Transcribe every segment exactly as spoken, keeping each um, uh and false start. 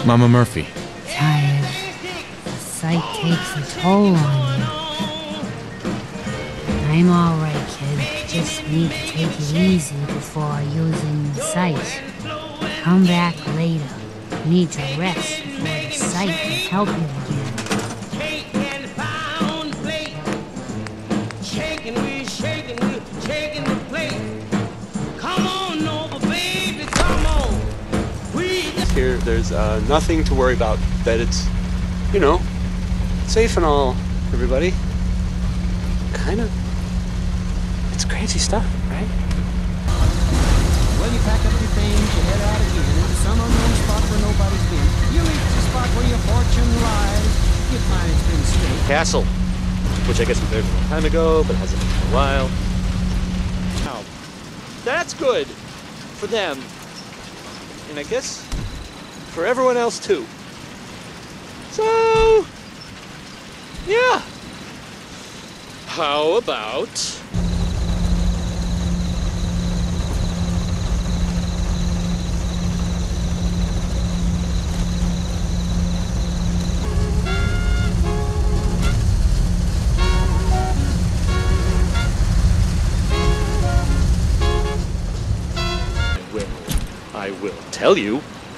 Mama Murphy. Tired. The sight takes a toll on you. I'm alright, kid. Just need to take it easy before using the sight. Come back later. Need to rest before the sight can help you again. Here, there's uh, nothing to worry about. That it's, you know, safe and all, everybody. Kind of. It's crazy stuff, right? Well, you pack up your things, you head out again into some unknown spot where nobody's been. You reach the spot where your fortune lies. You find it's been straight. Castle, which I guess was there a long time ago, but hasn't been for a while. Now, that's good for them, and I guess for everyone else too. So, yeah. How about... I will tell you.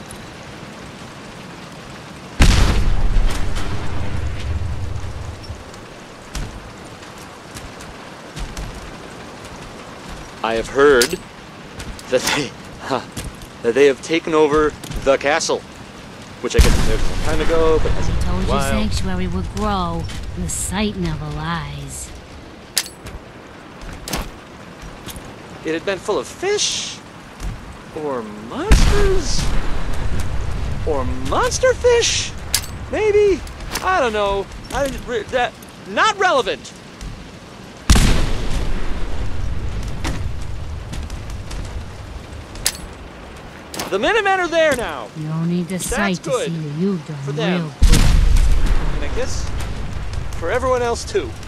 I have heard that they, huh, that they have taken over the castle, which I guess was there some time ago, but hasn't been Told a you while. sanctuary would grow. The sight never lies. It had been full of fish, or monsters, or monster fish, maybe. I don't know. I that not relevant. The Minutemen are there now. You don't need the sight to good see that you've done for them. real good. And I guess for everyone else too.